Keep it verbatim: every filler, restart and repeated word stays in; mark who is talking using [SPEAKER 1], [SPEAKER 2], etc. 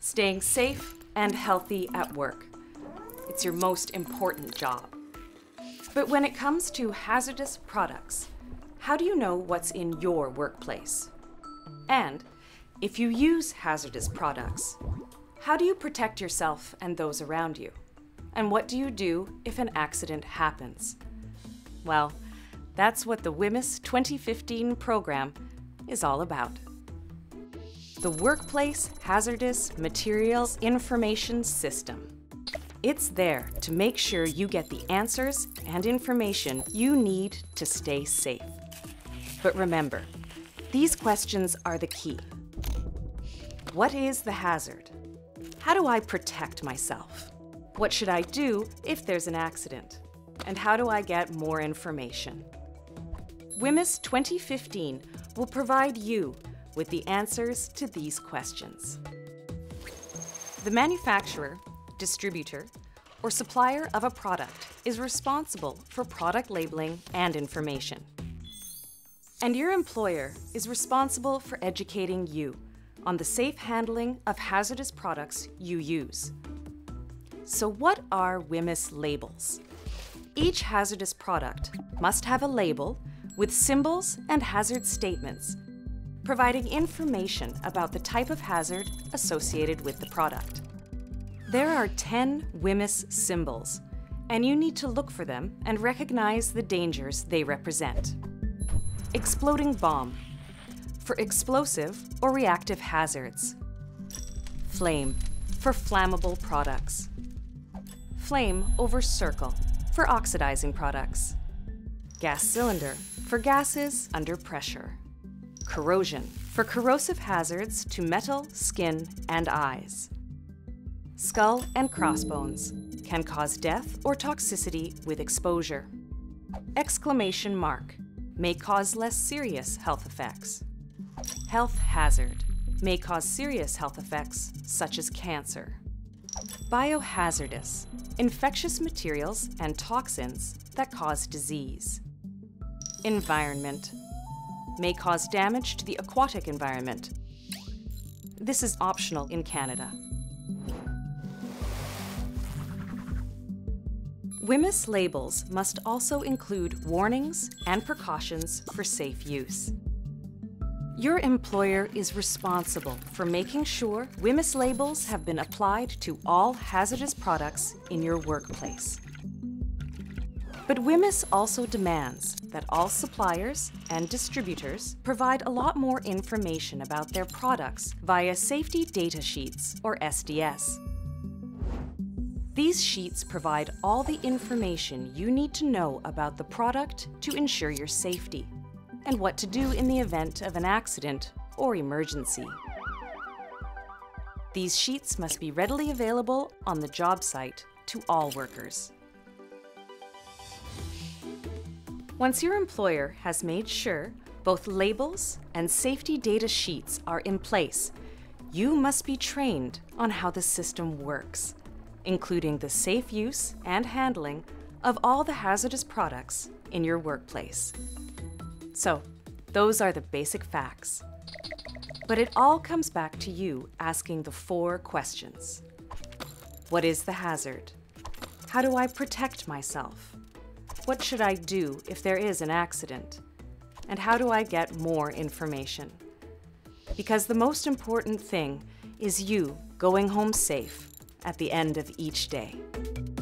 [SPEAKER 1] staying safe and healthy at work. It's your most important job. But when it comes to hazardous products, how do you know what's in your workplace? And if you use hazardous products, how do you protect yourself and those around you? And what do you do if an accident happens? Well, that's what the W H M I S twenty fifteen program is all about. The Workplace Hazardous Materials Information System. It's there to make sure you get the answers and information you need to stay safe. But remember, these questions are the key. What is the hazard? How do I protect myself? What should I do if there's an accident? And how do I get more information? W H M I S twenty fifteen will provide you with the answers to these questions. The manufacturer, distributor, or supplier of a product is responsible for product labeling and information. And your employer is responsible for educating you on the safe handling of hazardous products you use. So what are W H M I S labels? Each hazardous product must have a label with symbols and hazard statements, providing information about the type of hazard associated with the product. There are ten W H M I S symbols, and you need to look for them and recognize the dangers they represent. Exploding bomb, for explosive or reactive hazards. Flame, for flammable products. Flame over circle, for oxidizing products. Gas cylinder, for gases under pressure. Corrosion, for corrosive hazards to metal, skin, and eyes. Skull and crossbones can cause death or toxicity with exposure. Exclamation mark may cause less serious health effects. Health hazard may cause serious health effects such as cancer. Biohazardous, infectious materials and toxins that cause disease. Environment may cause damage to the aquatic environment. This is optional in Canada. W H M I S labels must also include warnings and precautions for safe use. Your employer is responsible for making sure W H M I S labels have been applied to all hazardous products in your workplace. But W H M I S also demands that all suppliers and distributors provide a lot more information about their products via safety data sheets, or S D S. These sheets provide all the information you need to know about the product to ensure your safety, and what to do in the event of an accident or emergency. These sheets must be readily available on the job site to all workers. Once your employer has made sure both labels and safety data sheets are in place, you must be trained on how the system works, including the safe use and handling of all the hazardous products in your workplace. So, those are the basic facts. But it all comes back to you asking the four questions. What is the hazard? How do I protect myself? What should I do if there is an accident? And how do I get more information? Because the most important thing is you going home safe at the end of each day.